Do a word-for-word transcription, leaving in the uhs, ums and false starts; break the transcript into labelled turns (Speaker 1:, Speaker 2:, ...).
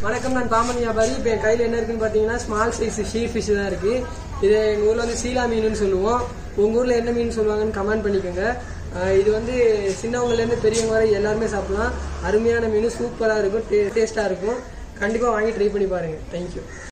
Speaker 1: வணக்கம், நான் பாம்பன் வியாபாரி. இப்போ என் கையில் என்ன இருக்குன்னு பார்த்தீங்கன்னா ஸ்மால் சைஸ் ஷீர் ஃபிஷ் தான் இருக்கு. இது எங்கள் ஊரில் வந்து சீலா மீனுன்னு சொல்லுவோம். உங்கள் ஊரில் என்ன மீன் சொல்லுவாங்கன்னு கமெண்ட் பண்ணிக்கோங்க. இது வந்து சின்னவங்கலேருந்து பெரியவங்க வரை எல்லாருமே சாப்பிடலாம். அருமையான மீன், சூப்பராக இருக்கும், டே டேஸ்ட்டாக இருக்கும். கண்டிப்பாக வாங்கி ட்ரை பண்ணி பாருங்கள். தேங்க்யூ.